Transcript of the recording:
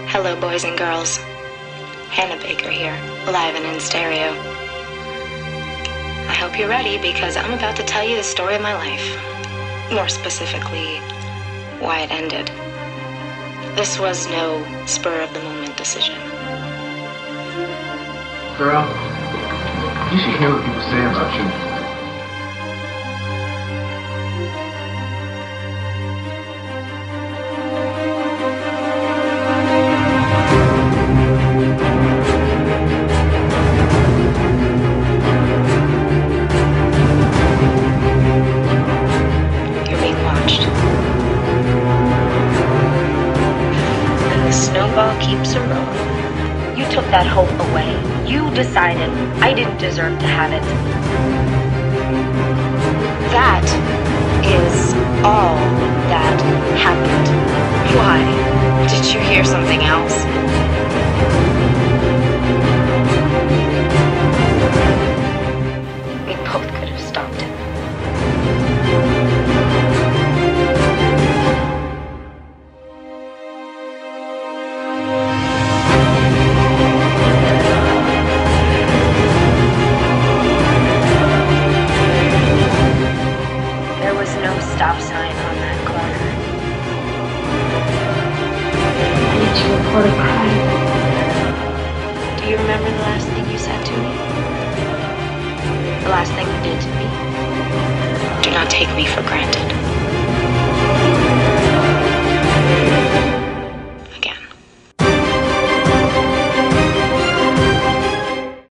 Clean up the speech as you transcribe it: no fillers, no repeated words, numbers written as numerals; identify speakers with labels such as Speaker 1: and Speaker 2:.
Speaker 1: Hello, boys and girls. Hannah Baker here, live and in stereo. I hope you're ready because I'm about to tell you the story of my life. More specifically, why it ended. This was no spur-of-the-moment decision.
Speaker 2: Girl, you should hear what people say about you.
Speaker 1: Snowball keeps a rolling. You took that hope away. You decided I didn't deserve to have it. That is all that happened. Why? Did you hear something else? We both could have stopped it. Stop sign on that corner.
Speaker 3: I need to report a crime.
Speaker 1: Do you remember the last thing you said to me? The last thing you did to me? Do not take me for granted.